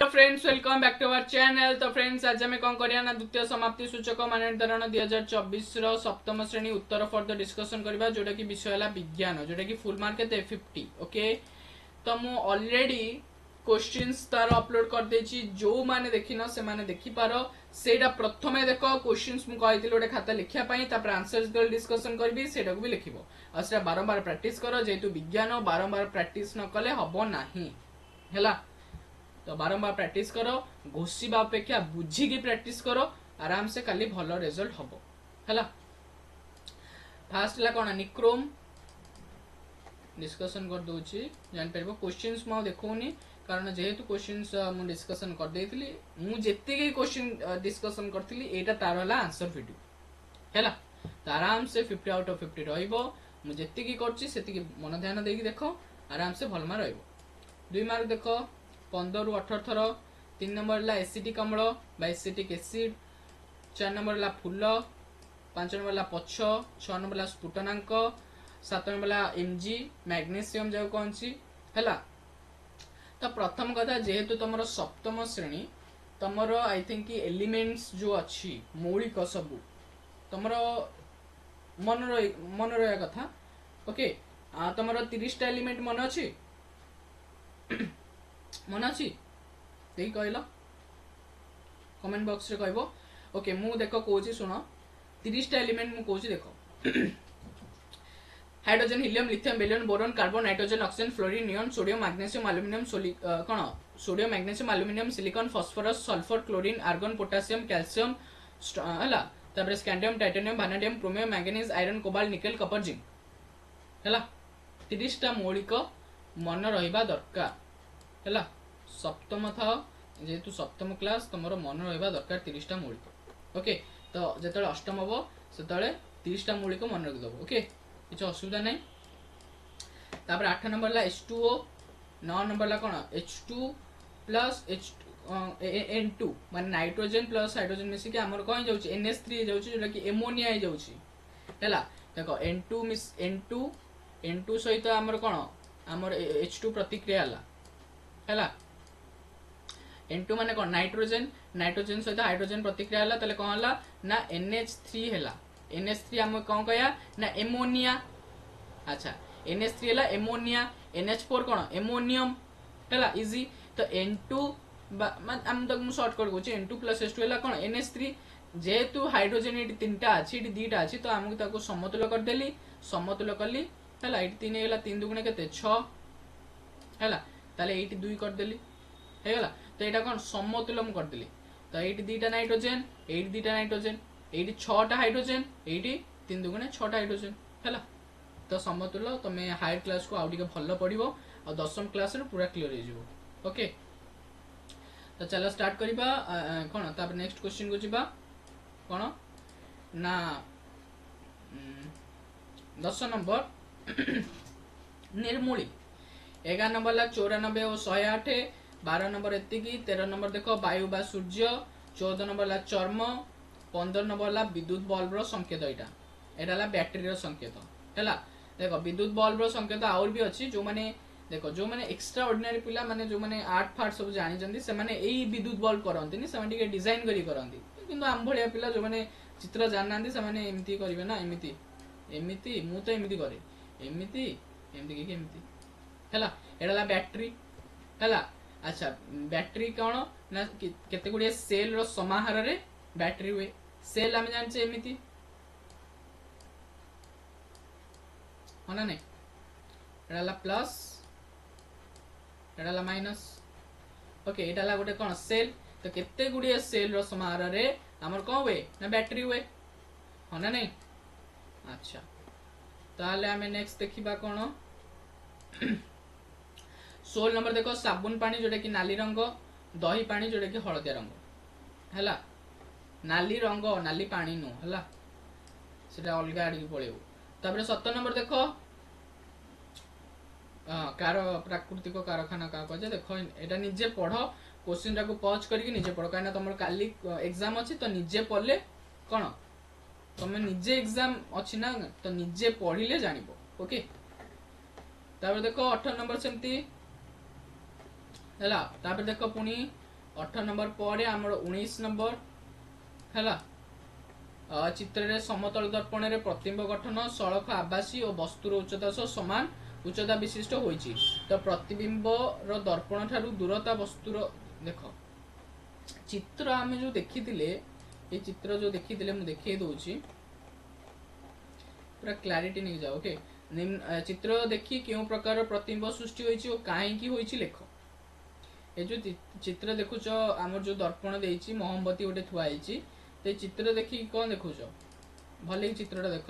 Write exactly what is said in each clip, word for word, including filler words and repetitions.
Hello friends, welcome back to our channel. तो friends, आज आम कौन करिया ना द्वितीय समाप्ति सूचक मान निर्धारण दुई हजार चौबीस सप्तम श्रेणी उत्तर फर्द डिस्कसन करबा, जोटा कि विषय है विज्ञान, जोटा कि फुल मार्क केते फिफ्टी। ओके, तो मु ऑलरेडी क्वेश्चंस तार अपलोड कर देछि, जो माने देखिन से माने देखि पारो। सेटा प्रथमे देखो क्वेश्चंस मु कहिथिल ओटे खाता लिखिया पई, तापर आंसर्स दल डिस्कसन करबी, सेटा को भी लिखिबो। आ सेटा बारंबार प्रैक्टिस करो, जेतु विज्ञान बारंबार प्रैक्टिस न कले हबो नाही हैला। तो बारंबार प्रैक्टिस करो, घोषिबा अपेक्षा बुझिकी प्रैक्टिस करो, आराम से काली भलो रिजल्ट हबो हैला। फास्ट ला कोन निक्रोम डिस्कशन कर दोची, जान परबो। क्वेश्चंस म देखोनी कारण जेहेतु क्वेश्चंस मु डिस्कशन कर देथिली, मु जेते के क्वेश्चन डिस्कशन करथिली एटा तार वाला आंसर वीडियो हैला। तो आराम से फिफ्टी आउट ऑफ फिफ्टी रहइबो। मु जेते की करछि सेति की मन ध्यान देकी देखो, आराम से भल मार रहइबो। दुई मार्क देखो पंद्रह रु अठारह थर। तीन नंबर ला एसिटिक अम्ल बा एसिटिक एसिड। चार नंबर ला फूल। पांच नंबर ला पछ। छह नंबर ला स्फुटनांक। सात नंबर ला एमजी मैग्नेशियम जो कौन सी हैला। तो प्रथम कथा, जेहेतु तुम सप्तम श्रेणी, तुम आई थिंक एलिमेंट्स जो अच्छी मौलिक सबू तुम मन मन रहा कथा। ओके, तुम तीस टा एलिमेंट मन अच्छी मन अच्छी देख कहल कमेंट बॉक्स रे कहबो। ओके, मु देखो कहूची सुन, तीस टा एलिमेंट मु कहूची देखो। Hydrogen, helium, lithium, barium, boron, carbon, nitrogen, oxygen, fluorine, neon, sodium, magnesium, aluminium, कोन sodium, magnesium, aluminium, silicon, phosphorus, sulphur, chlorine, argon, potassium, calcium हैला। तापर scandium, titanium, vanadium, chromium, manganese, iron, cobalt, nickel, copper, zinc हैला। तीस टा मौलिक मन रहिबा दरकार हैला। सप्तम था जेहेतु सप्तम क्लास, तुम मन रहा दरकार तीस टा मौलिक। ओके, तो जो अष्टम हम से तीस टा मौलिक मन रखिदेव। ओके, किसी असुविधा नहीं। तापर आठ नंबर ला एच टू ओ। नौ नंबर ला कौन H two plus H N two मान नाइट्रोजन प्लस हाइड्रोजन मिसिक आमर कौन जाऊँ एन एस थ्री जोटा कि एमोनिया है देखो। एन टू मिस एन टू एन टू सहित आमर कौन आमर एच टू प्रतिक्रिया है। एन टू माने कौन नाइट्रोजन, नाइट्रोजन सहित हाइड्रोजन प्रतिक्रिया है, ताले कौन है ना एन एच थ्री है। एन एच थ्री आम कौन कह ना एमोनिया। अच्छा, एन एच थ्री है एमोनिया। एन एच फोर कौन एमोनियम है, इजी। तो एन टू आम तक सर्टकट कहूँ N two plus H two है कौन एन एच थ्री। जेहेतु हाइड्रोजन ये तीन टा अच्छी दीटा अच्छी, तो आमको समतुल करदेली, समतुल कली है। ये तीन है तीन दुगुणे के छः है, ये दुई करदेली है। तो यहाँ कौन समतुल करदेली। तो ये दीटा नाइट्रोजन, ये दीटा नाइट्रोजन, ये छटा हाइड्रोजन, ये तीन दुगुणे छटा हाइड्रोजन है। तो समतुल तुम हायर क्लास को आउटे भल पड़ो और दशम क्लास पूरा क्लीयर हो। ओके, तो चलो स्टार्ट करवा कौन तापर नेक्स्ट क्वेश्चन को जीवा कौन ना दस नंबर निर्मूली। एगार नंबर ला चौरानबे और शहे आठ। बारह नंबर एतिकी। तेरह नंबर देखो वायु बा सूर्य। चौदह नंबर ला चर्म। पंद्रह नंबर ला विद्युत बल्ब संकेत। यहाँ यहाँ बैटेरी संकेत है। देखो विद्युत बल्ब संकेत आउर भी अच्छी, जो मैंने देखो जो मैंने एक्स्ट्रा ऑर्डिनरी पिला माने जो मैंने आर्ट फार्ट सब जानी से माने यही विद्युत बल्ब करती से डिजाइन करी करती, किंतु आम भाया पिला जो मैंने चित्र जाना से एमती करेंगे ना एमती एमती मु तो एमती करे एमती एमती कि एमती है। एटा बैटेरी है। अच्छा, बैटेरी कौन ना केते गुड़िया सेल रो समाहार रे बैटेरी हुए। सेल आम जाने एमती है ना नहीं, एटा प्लस एटा माइनस। ओके, एटा गोटे कौन सेल। तो केते गुड़िया सेल रो समाहार रे आमर कौन हुए ना बैटेरी हुए है ना नहीं। अच्छा, ताले आमे नेक्स्ट देखिबा कौन सोल नंबर देखो साबुन पानी जोटा कि नाली रंग, दही पानी जोटा कि हलदिया रंग है। नाली रंग नाली पानी नु है, सेटा अलग आड़ की पड़े। तापर सत्तर नंबर देखो कार प्राकृतिक कारखाना क्या कहे देखो। यहाँ निजे पढ़, क्वेश्चन टाक पज करके निजे पढ़, कहीं तुम काली एग्जाम अच्छी तो निजे पढ़ले कौन तुम निजे एग्जाम अच्छी ना, तो निजे पढ़ले जान। ओके, तापर देखो अठारह नंबर सेमती है। तापर देख पुणी अठारह नंबर पर आमर उन्नीस नंबर है चित्र रे समतल दर्पण रे प्रतिबिंब गठन सड़क आभासी और वस्तुर उच्चता सह समान उच्चता विशिष्ट होइछि। तो प्रतिबिंब रो दर्पण ठारू दूरता वस्तुर देख चित्र आमे जो देखिथिले ए चित्र जो देखिथिले मु देखिए दउछि पूरा क्लैरिटी नहीं जाओ। ओके चित्र देखि केउ प्रकार प्रतिबिंब सृष्टि होइछि और काहे की होइछि लेख। ए जो चित्र देखुछ आमर जो दर्पण देइछि मोमबत्ती गोटे थुआ आइछि ते चित्र देखि कौन देखुछ भले चित्रटा देख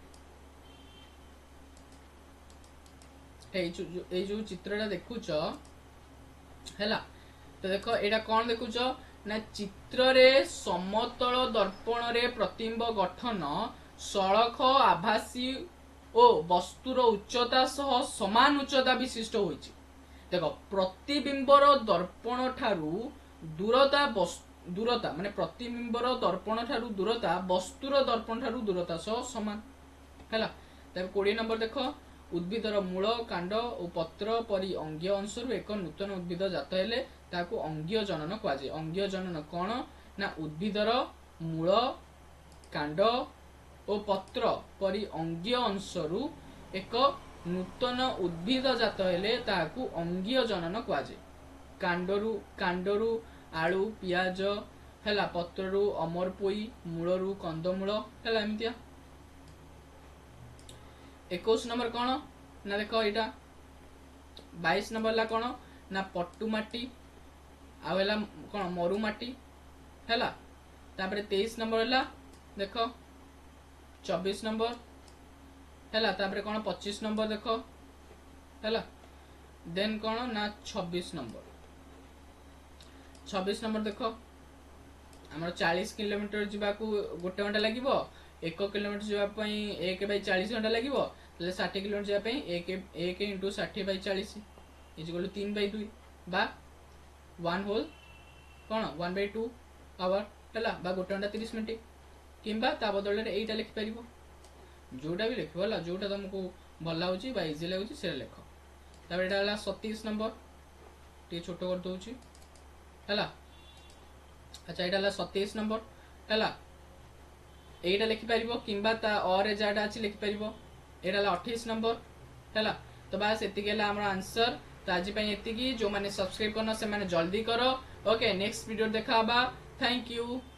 ए जो चित्रटा देखुछ हैला तो देख एटा कौन देखुछ ना चित्र रे समतल दर्पण रे प्रतिबिंब गठन सड़क आभासी ओ वस्तुर उच्चता सह समान उच्चता विशिष्ट होइछि। देख प्रतिबिंबर दर्पण ठारू दूरता दूरता माने प्रतिबिंबर दर्पण ठारू दूरता वस्तुर दर्पण ठारू दूरता सह समान हैला। तब बीस नंबर देख उद्भिदर मूल कांड और पत्र परी अंगीय अंशरू एक नूतन उद्भिद जात हेले ताकू अंगीय जनन कहुए। अंगीय जनन कौन ना उद्भिदर मूल कांड और पत्र परी अंगीय अंशरू एक नूतन उद्भिद जात हेले ताकू अंगीय जनन कहुए। कांडरू कांडरू आलू पियाज हैला पत्ररू अमरपोई मूलरू कंदमूल हैला एमतिया। इक्कीस नंबर कौन ना देख एटा बाईस नंबर ला कौन ना पट्टुमाटी आवेला कौन मरुमाटी हैला। तापरे तेईस नंबर हैला देख चौबीस नंबर हैला। तापरे कौन पच्चीस नंबर देख हैला। देन कौन ना छब्बीस नंबर छब्बीस नंबर देख आमर चालीस किलोमीटर जावाक गोटे घंटा लगे एक किलोमीटर जावाई एक बै चालीस घंटा लगे षाठी किलोमीटर जावाई एक एक इंटू षाठी बै चालीस इजिकल तीन बै दुई बा वन होल कौन वन बै टू आवर है बा गोटे घंटा तीस मिनट किंबा ता बदल एटा लिखिपर जोटा भी लिख जोटा तुमको भल लगुच इजी लगुच से लिख। तब यहाँ सतीश नंबर टे छोट कर दूसरी है। अच्छा यहाँ सतीश नंबर है यहीटा लिखिपर किंबा ता और जहाँ अच्छी लिखिपर यहाँ अठाईस नंबर है। तो बास ये आम आंसर तो आज ये जो मैंने सब्सक्राइब करना से मैंने जल्दी कर। ओके नेक्स्ट वीडियो देखा थैंक यू।